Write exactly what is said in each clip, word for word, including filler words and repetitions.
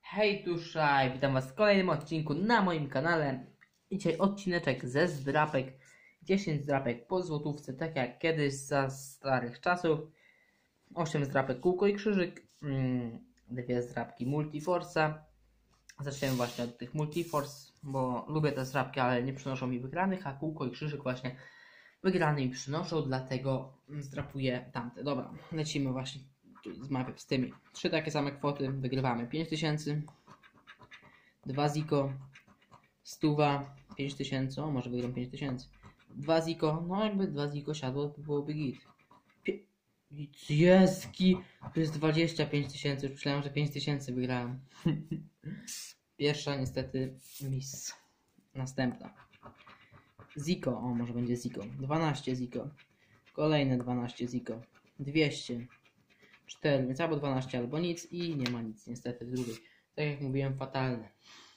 Hej tuszaj, witam was w kolejnym odcinku na moim kanale. I dzisiaj odcineczek ze zdrapek. dziesięć zdrapek po złotówce, tak jak kiedyś za starych czasów. osiem zdrapek kółko i krzyżyk. Mm, dwie zdrapki Multiforce'a. Zaczniemy właśnie od tych Multiforce, bo lubię te zdrapki, ale nie przynoszą mi wygranych, a kółko i krzyżyk właśnie wygrane mi przynoszą, dlatego zdrapuję tamte. Dobra, lecimy właśnie z mapy z tymi. Trzy takie same kwoty, wygrywamy pięć tysięcy. dwa ziko, stuwa, pięć tysięcy, o może wygram pięć tysięcy. dwa ziko, no jakby dwa ziko siadło, to byłoby git. Jeski, to jest dwadzieścia pięć tysięcy, już myślałem, że pięć tysięcy wygrałem. Pierwsza niestety miss. Następna. Ziko, o może będzie ziko, dwanaście ziko. Kolejne dwanaście ziko, dwieście. cztery, więc albo dwanaście, albo nic i nie ma nic niestety w drugiej. Tak jak mówiłem, fatalne.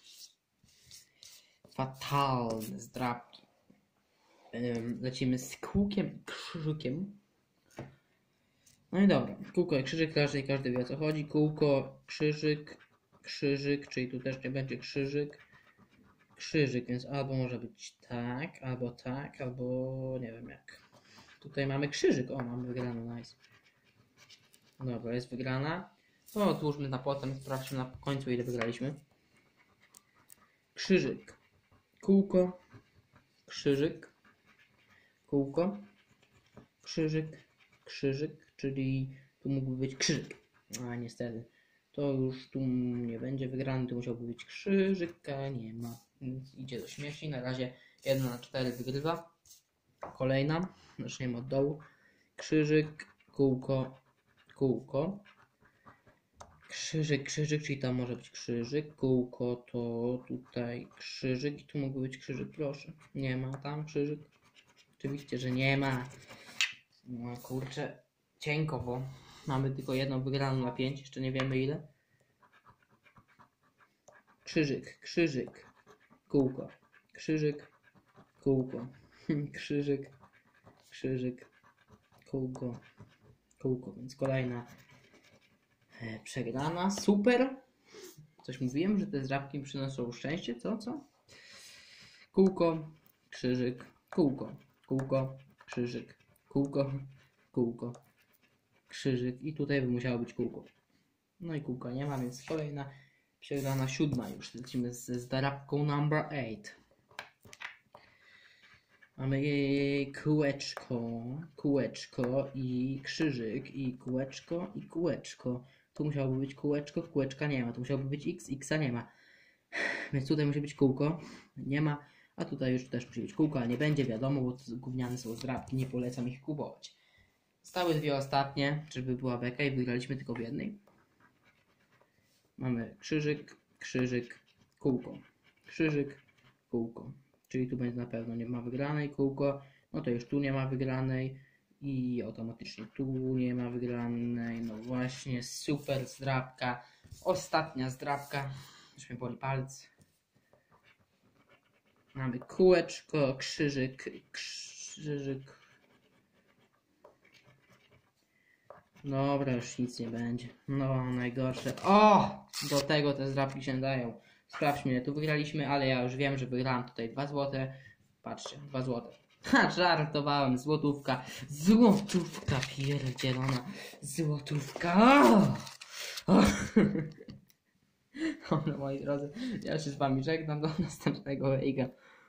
Fatalne zdrapki. Lecimy z kółkiem i krzyżykiem. No i dobra, kółko i krzyżyk, każdy, każdy wie o co chodzi. Kółko, krzyżyk, krzyżyk, czyli tu też nie będzie krzyżyk. Krzyżyk, więc albo może być tak, albo tak, albo nie wiem jak. Tutaj mamy krzyżyk, o mamy wygraną, nice. Dobra, jest wygrana. To odłóżmy na potem, sprawdźmy na końcu ile wygraliśmy. Krzyżyk, kółko, krzyżyk, kółko, krzyżyk, krzyżyk, czyli tu mógłby być krzyżyk. A niestety, to już tu nie będzie wygrany, tu musiałby być krzyżyka, nie ma. Więc idzie do śmieci. Na razie jeden na cztery wygrywa. Kolejna, zaczniemy od dołu. Krzyżyk, kółko, kółko, krzyżyk, krzyżyk, czyli tam może być krzyżyk, kółko to tutaj krzyżyk i tu mógłby być krzyżyk, proszę. Nie ma tam krzyżyk? Oczywiście, że nie ma. No kurczę, cienko, bo mamy tylko jedną wygraną na pięć, jeszcze nie wiemy ile. Krzyżyk, krzyżyk, kółko, krzyżyk, kółko, krzyżyk, krzyżyk, kółko, kółko, więc kolejna e, przegrana, super. Coś mówiłem, że te zdrapki przynoszą szczęście, co, co? Kółko, krzyżyk, kółko, kółko, krzyżyk, kółko, kółko, krzyżyk i tutaj by musiało być kółko. No i kółka nie ma, więc kolejna przegrana, siódma już. Lecimy z zdrapką number eight. Mamy kółeczko, kółeczko i krzyżyk i kółeczko i kółeczko. Tu musiałoby być kółeczko, kółeczka nie ma. Tu musiałoby być x, xa nie ma. Więc tutaj musi być kółko, nie ma. A tutaj już też musi być kółko, ale nie będzie, wiadomo, bo gówniane są zdrapki, nie polecam ich kupować. Zostały dwie ostatnie, żeby była beka i wygraliśmy tylko w jednej. Mamy krzyżyk, krzyżyk, kółko, krzyżyk, kółko. Czyli tu będzie na pewno nie ma wygranej, kółko, no to już tu nie ma wygranej i automatycznie tu nie ma wygranej, no właśnie, super zdrapka, ostatnia zdrapka, już mnie boli palec. Mamy kółeczko, krzyżyk, krzyżyk. Dobra, już nic nie będzie, no najgorsze, o! Do tego te zdrapki się dają. Sprawdźmy, ile tu wygraliśmy, ale ja już wiem, że wygrałem tutaj dwa złote. Patrzcie, dwa złote. Ha, żartowałem, złotówka. Złotówka pierdzielona. Złotówka. O! O! No moi drodzy, ja się z wami żegnam, do następnego wejga.